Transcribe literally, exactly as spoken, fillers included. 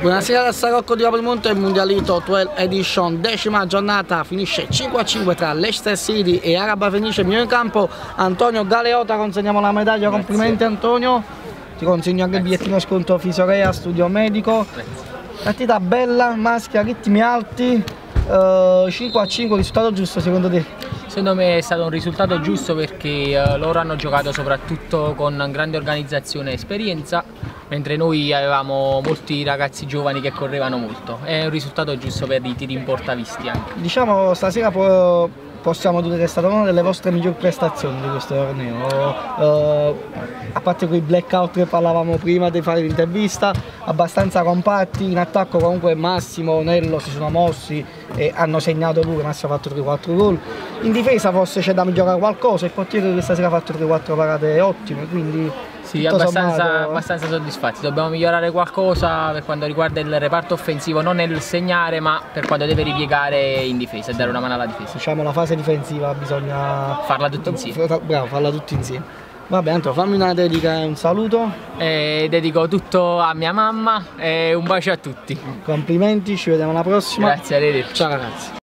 Buonasera da Sarocco di Capodimonte, il Mundialito dodici Edition, decima giornata, finisce cinque a cinque tra Leicester City e Araba Fenice. Mio in campo Antonio Galeota, consegniamo la medaglia. Grazie. Complimenti Antonio, ti consegno anche il bigliettino sconto Fisorea, studio medico. Partita bella, maschia, ritmi alti, uh, cinque a cinque, risultato giusto secondo te? Secondo me è stato un risultato giusto perché uh, loro hanno giocato soprattutto con grande organizzazione e esperienza, mentre noi avevamo molti ragazzi giovani che correvano molto. È un risultato giusto per i tiri in porta visti anche. Diciamo stasera po possiamo dire che è stata una delle vostre migliori prestazioni di questo torneo, uh, a parte quei blackout che parlavamo prima di fare l'intervista, abbastanza compatti, in attacco comunque Massimo, Nello si sono mossi e hanno segnato pure, Massimo ha fatto tre quattro gol. In difesa forse c'è da migliorare qualcosa, il portiere questa sera ha fatto tre quattro parate ottime, quindi sì, abbastanza, abbastanza soddisfatti. Dobbiamo migliorare qualcosa per quanto riguarda il reparto offensivo, non nel segnare ma per quando deve ripiegare in difesa e dare una mano alla difesa. Diciamo la fase difensiva bisogna farla tutti insieme. Bravo, farla tutti insieme. Vabbè Antonio, fammi una dedica e un saluto. E dedico tutto a mia mamma e un bacio a tutti. Complimenti, ci vediamo alla prossima. Grazie, arrivederci. Ciao ragazzi.